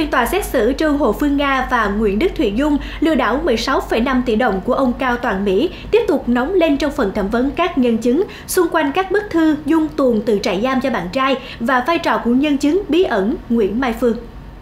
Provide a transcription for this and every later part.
phiên tòa xét xử Trương Hồ Phương Nga và Nguyễn Đức Thụy Dung lừa đảo 16,5 tỷ đồng của ông Cao Toàn Mỹ tiếp tục nóng lên trong phần thẩm vấn các nhân chứng xung quanh các bức thư Dung tuồn từ trại giam cho bạn trai và vai trò của nhân chứng bí ẩn Nguyễn Mai Phương.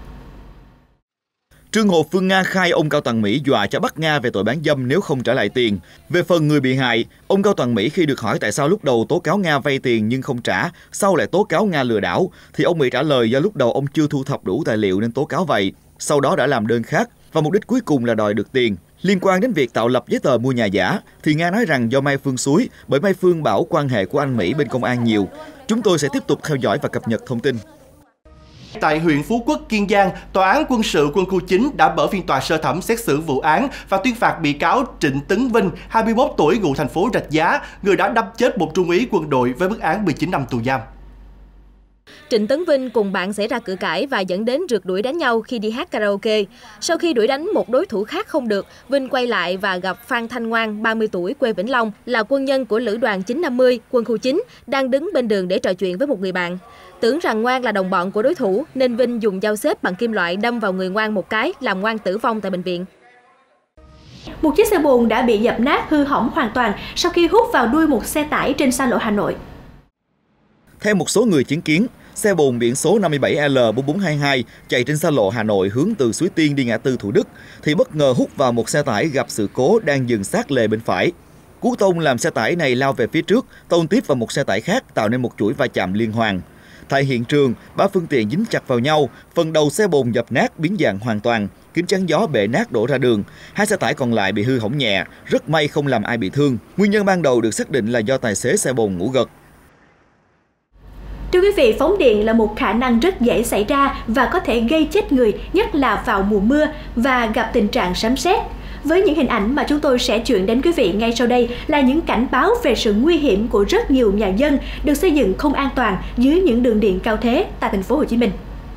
Trương Hồ Phương Nga khai ông Cao Toàn Mỹ dọa cho bắt Nga về tội bán dâm nếu không trả lại tiền. Về phần người bị hại, ông Cao Toàn Mỹ khi được hỏi tại sao lúc đầu tố cáo Nga vay tiền nhưng không trả, sau lại tố cáo Nga lừa đảo, thì ông Mỹ trả lời do lúc đầu ông chưa thu thập đủ tài liệu nên tố cáo vậy. Sau đó đã làm đơn khác và mục đích cuối cùng là đòi được tiền. Liên quan đến việc tạo lập giấy tờ mua nhà giả, thì Nga nói rằng do Mai Phương xúi bởi Mai Phương bảo quan hệ của anh Mỹ bên công an nhiều. Chúng tôi sẽ tiếp tục theo dõi và cập nhật thông tin. Tại huyện Phú Quốc, Kiên Giang, Tòa án quân sự quân khu 9 đã mở phiên tòa sơ thẩm xét xử vụ án và tuyên phạt bị cáo Trịnh Tấn Vinh, 21 tuổi, ngụ thành phố Rạch Giá, người đã đâm chết một trung úy quân đội với mức án 19 năm tù giam. Trịnh Tấn Vinh cùng bạn xảy ra cự cãi và dẫn đến rượt đuổi đánh nhau khi đi hát karaoke. Sau khi đuổi đánh một đối thủ khác không được, Vinh quay lại và gặp Phan Thanh Ngoan, 30 tuổi, quê Vĩnh Long, là quân nhân của Lữ đoàn 950, quân khu 9, đang đứng bên đường để trò chuyện với một người bạn. Tưởng rằng Ngoan là đồng bọn của đối thủ, nên Vinh dùng dao xếp bằng kim loại đâm vào người Ngoan một cái, làm Ngoan tử vong tại bệnh viện. Một chiếc xe bồn đã bị dập nát hư hỏng hoàn toàn sau khi hút vào đuôi một xe tải trên xa lộ Hà Nội. Theo một số người chứng kiến, xe bồn biển số 57L4422 chạy trên xa lộ Hà Nội hướng từ Suối Tiên đi ngã tư Thủ Đức thì bất ngờ hút vào một xe tải gặp sự cố đang dừng sát lề bên phải. Cú tông làm xe tải này lao về phía trước, tông tiếp vào một xe tải khác tạo nên một chuỗi va chạm liên hoàn. Tại hiện trường, 3 phương tiện dính chặt vào nhau, phần đầu xe bồn dập nát biến dạng hoàn toàn, kính chắn gió bể nát đổ ra đường. 2 xe tải còn lại bị hư hỏng nhẹ, rất may không làm ai bị thương. Nguyên nhân ban đầu được xác định là do tài xế xe bồn ngủ gật. Thưa quý vị, phóng điện là một khả năng rất dễ xảy ra và có thể gây chết người, nhất là vào mùa mưa và gặp tình trạng sấm sét. Với những hình ảnh mà chúng tôi sẽ chuyển đến quý vị ngay sau đây là những cảnh báo về sự nguy hiểm của rất nhiều nhà dân được xây dựng không an toàn dưới những đường điện cao thế tại thành phố Hồ Chí Minh.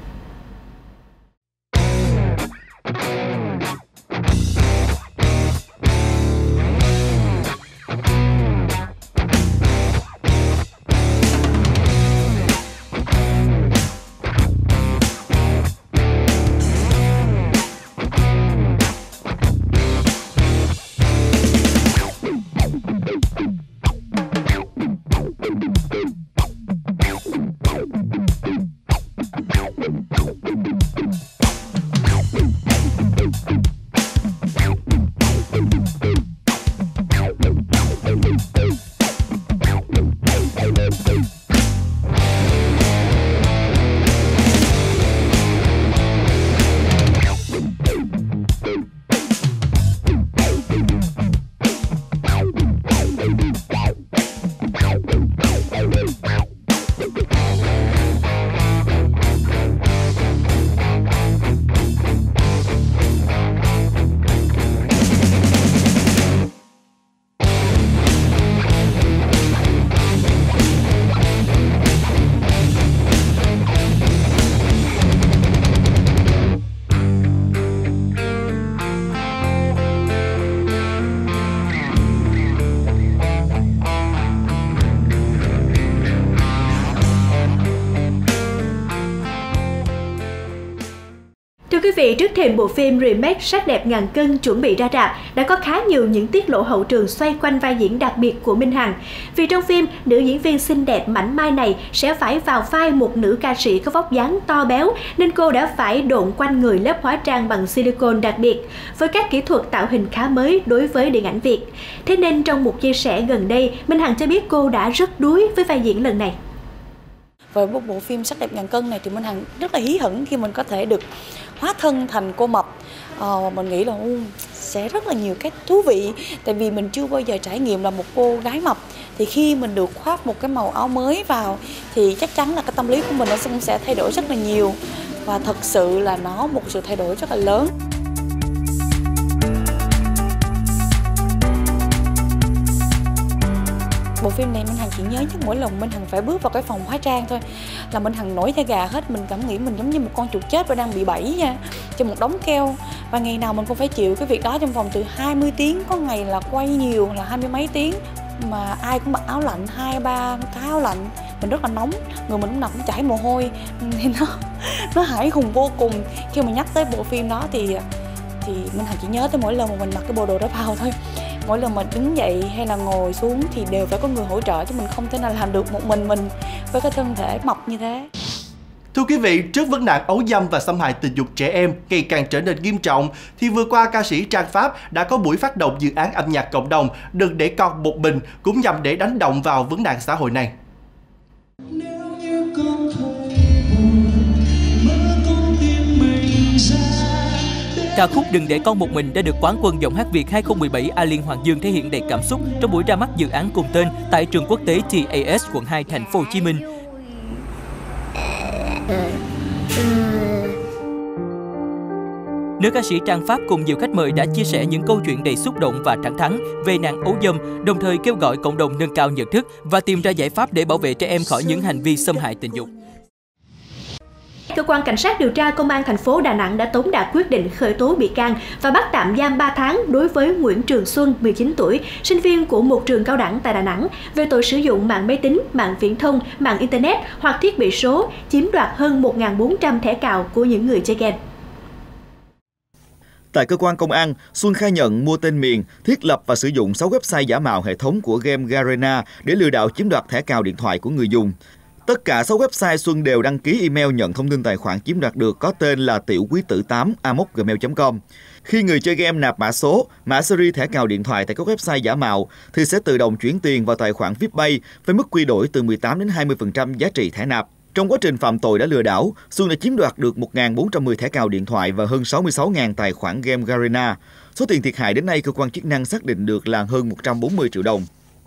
Quý vị, trước thềm bộ phim remake Sắc đẹp ngàn cân chuẩn bị ra rạp, đã có khá nhiều những tiết lộ hậu trường xoay quanh vai diễn đặc biệt của Minh Hằng. Vì trong phim, nữ diễn viên xinh đẹp mảnh mai này sẽ phải vào vai một nữ ca sĩ có vóc dáng to béo, nên cô đã phải độn quanh người lớp hóa trang bằng silicone đặc biệt, với các kỹ thuật tạo hình khá mới đối với điện ảnh Việt. Thế nên trong một chia sẻ gần đây, Minh Hằng cho biết cô đã rất đuối với vai diễn lần này. Với bộ phim Sắc đẹp ngàn cân này thì Minh Hằng rất là hí hửng khi mình có thể được hóa thân thành cô mập. Mình nghĩ là sẽ rất là nhiều cái thú vị, tại vì mình chưa bao giờ trải nghiệm là một cô gái mập. Thì khi mình được khoác một cái màu áo mới vào thì chắc chắn là cái tâm lý của mình nó sẽ thay đổi rất là nhiều, và thật sự là nó một sự thay đổi rất là lớn. Bộ phim này Minh Hằng chỉ nhớ nhất mỗi lần Minh Hằng phải bước vào cái phòng hóa trang thôi là Minh Hằng nổi da gà hết. Mình cảm nghĩ mình giống như một con chuột chết và đang bị bẫy nha, trong một đống keo. Và ngày nào mình cũng phải chịu cái việc đó trong vòng từ 20 tiếng, có ngày là quay nhiều là 20 mấy tiếng. mà ai cũng mặc áo lạnh, 2-3 cái áo lạnh, mình rất là nóng, người mình lúc nào cũng chảy mồ hôi, thì nó hãi hùng vô cùng. Khi mà nhắc tới bộ phim đó thì Minh Hằng chỉ nhớ tới mỗi lần mà mình mặc cái bộ đồ đó vào thôi. Mỗi lần mà đứng dậy hay là ngồi xuống thì đều phải có người hỗ trợ, chứ mình không thể nào làm được một mình với cái thân thể mập như thế. Thưa quý vị, trước vấn nạn ấu dâm và xâm hại tình dục trẻ em ngày càng trở nên nghiêm trọng, thì vừa qua ca sĩ Trang Pháp đã có buổi phát động dự án âm nhạc cộng đồng Đừng để con một mình, cũng nhằm để đánh động vào vấn nạn xã hội này. Ca khúc Đừng để con một mình đã được quán quân giọng hát Việt 2017 A Liên Hoàng Dương thể hiện đầy cảm xúc trong buổi ra mắt dự án cùng tên tại trường quốc tế TAS quận 2 thành phố Hồ Chí Minh. Nữ ca sĩ Trang Pháp cùng nhiều khách mời đã chia sẻ những câu chuyện đầy xúc động và thẳng thắn về nạn ấu dâm, đồng thời kêu gọi cộng đồng nâng cao nhận thức và tìm ra giải pháp để bảo vệ trẻ em khỏi những hành vi xâm hại tình dục. Cơ quan Cảnh sát điều tra Công an thành phố Đà Nẵng đã tống đạt quyết định khởi tố bị can và bắt tạm giam 3 tháng đối với Nguyễn Trường Xuân, 19 tuổi, sinh viên của một trường cao đẳng tại Đà Nẵng, về tội sử dụng mạng máy tính, mạng viễn thông, mạng Internet hoặc thiết bị số, chiếm đoạt hơn 1.400 thẻ cào của những người chơi game. Tại cơ quan công an, Xuân khai nhận mua tên miền, thiết lập và sử dụng 6 website giả mạo hệ thống của game Garena để lừa đảo chiếm đoạt thẻ cào điện thoại của người dùng. Tất cả 6 website Xuân đều đăng ký email nhận thông tin tài khoản chiếm đoạt được có tên là tiễuquýtử8@gmail.com. Khi người chơi game nạp mã số, mã series thẻ cào điện thoại tại các website giả mạo thì sẽ tự động chuyển tiền vào tài khoản VipPay với mức quy đổi từ 18 đến 20% giá trị thẻ nạp. Trong quá trình phạm tội đã lừa đảo, Xuân đã chiếm đoạt được 1.410 thẻ cào điện thoại và hơn 66.000 tài khoản game Garena. Số tiền thiệt hại đến nay cơ quan chức năng xác định được là hơn 140 triệu đồng.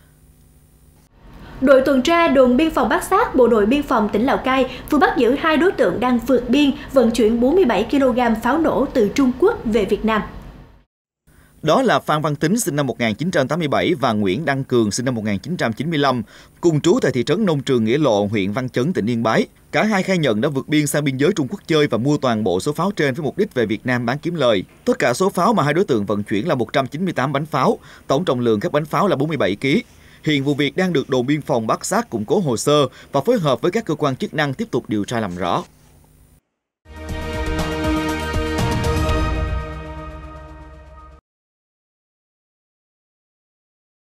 Đội tuần tra đồn biên phòng Bát Sát, Bộ đội biên phòng tỉnh Lào Cai vừa bắt giữ 2 đối tượng đang vượt biên vận chuyển 47 kg pháo nổ từ Trung Quốc về Việt Nam. Đó là Phan Văn Tính sinh năm 1987 và Nguyễn Đăng Cường sinh năm 1995, cùng trú tại thị trấn Nông Trường Nghĩa Lộ, huyện Văn Chấn, tỉnh Yên Bái. Cả hai khai nhận đã vượt biên sang biên giới Trung Quốc chơi và mua toàn bộ số pháo trên với mục đích về Việt Nam bán kiếm lời. Tất cả số pháo mà hai đối tượng vận chuyển là 198 bánh pháo, tổng trọng lượng các bánh pháo là 47 kg. Hiện vụ việc đang được đồn biên phòng Bát Sát củng cố hồ sơ và phối hợp với các cơ quan chức năng tiếp tục điều tra làm rõ.